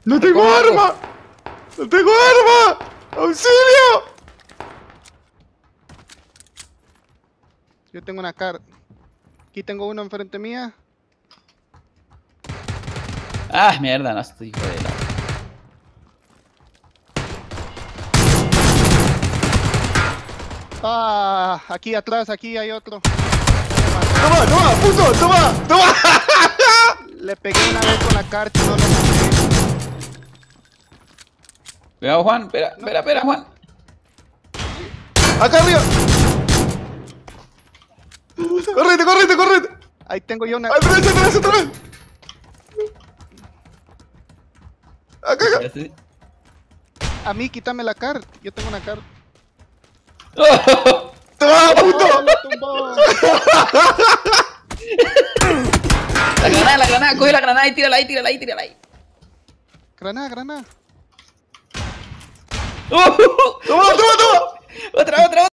¡No tengo arma! ¡No tengo arma! ¡Auxilio! Yo tengo una car. Aquí tengo uno enfrente mía. Ah, mierda, no estoy hijo de la... Ah, aquí atrás, aquí hay otro. ¡Toma, toma, puto! ¡Toma, toma! Le pegué una vez con la carta y no lo maté. Cuidado, Juan. Espera, Juan. ¡Acá arriba! ¡Correte, correte, correte! Ahí tengo yo una. ¡Atrás, atrás, atrás! ¡Acá, acá! Ya sé. A mí, quítame la car. Yo tengo una car. ¡Oh! ¡Toma, puto! ¡Oh, lo tumbó! La granada, coge la granada y tírala ahí. Granada, granada. ¡Oh!